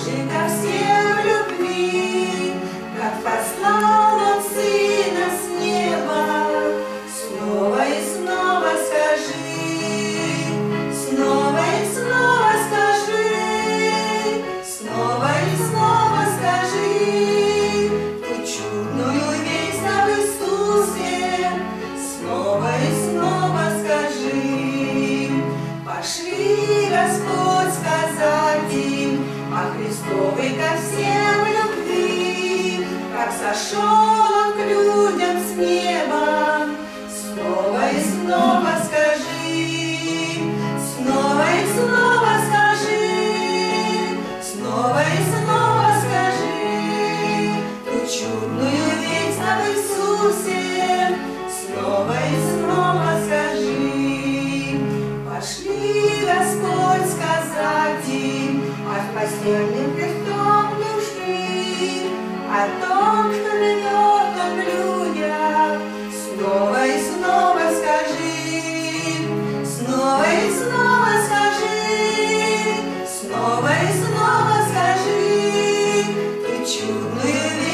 Божий ко всем в любви, как послал Он Сына с неба. Снова и снова скажи, снова и снова скажи, снова и снова скажи ту чудную весть об Иисусе. Снова и снова скажи. Пошли, Господь, сказать им о Христовой ко всем любви, как сошел Он к людям с неба. Снова и снова скажи, снова и снова скажи, снова и снова скажи ту чудную весть об Иисусе. Снова и снова скажи. Пошли, Господь, сказать им от постельным крестом души, о том, что живет Он в людях. Снова и снова скажи, снова и снова скажи, снова и снова скажи ту чудную